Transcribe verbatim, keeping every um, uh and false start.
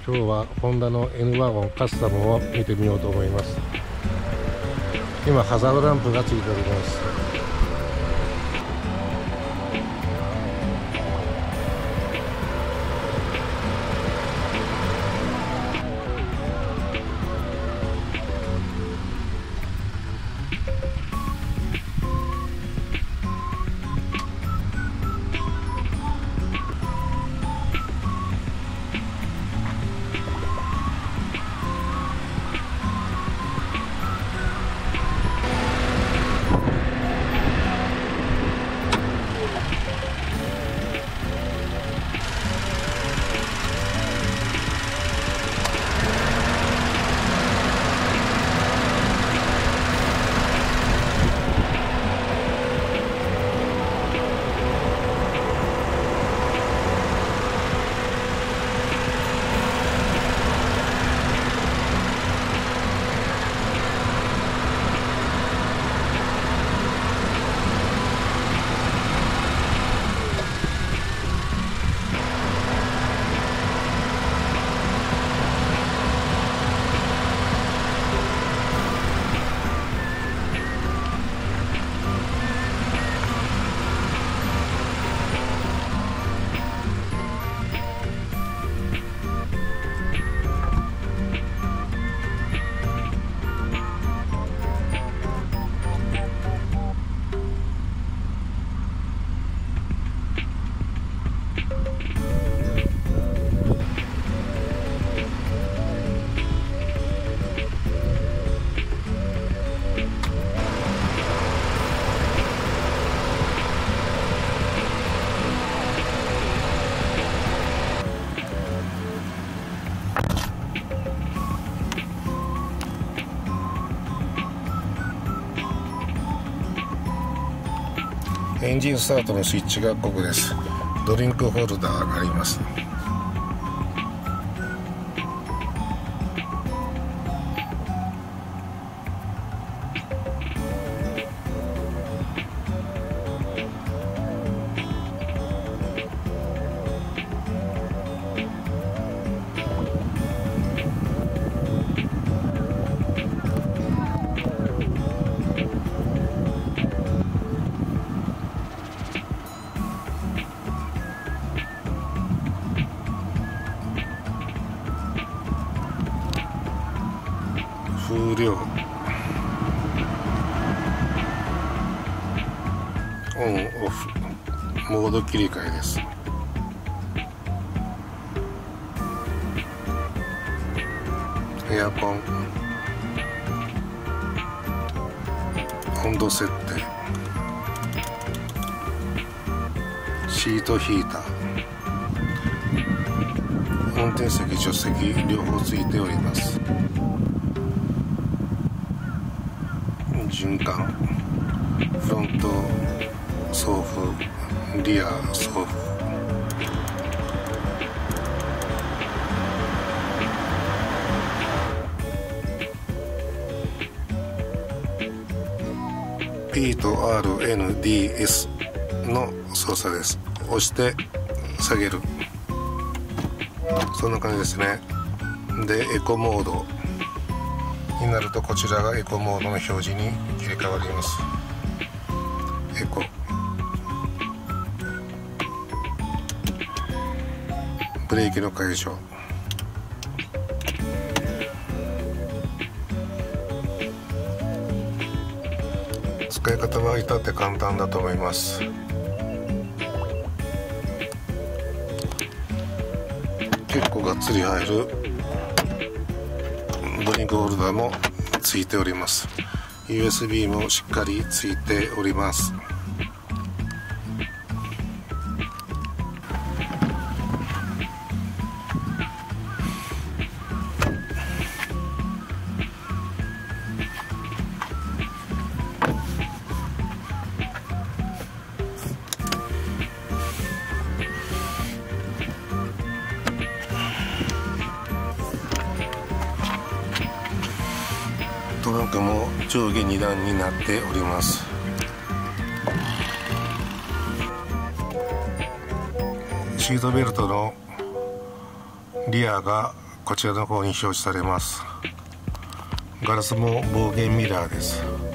今日はホンダの エヌ ワゴンカスタムを見てみようと思います。今ハザードランプがついております。エンジンスタートのスイッチがここです。ドリンクホルダーがあります。風量、オンオフモード切り替えです。エアコン、温度設定、シートヒーター、運転席助手席両方ついております。循環、フロント送風、リア送風、P と アールエヌディーエス の操作です。押して下げる、そんな感じですね。でエコモードになるとこちらがエコモードの表示に切り替わります。エコ、ブレーキの解除、使い方は至って簡単だと思います。結構がっつり入るドリンクホルダーもついております。 ユーエスビー もしっかりついております。トランクも上下に段になっております。シートベルトのリアがこちらの方に表示されます。ガラスも防減ミラーです。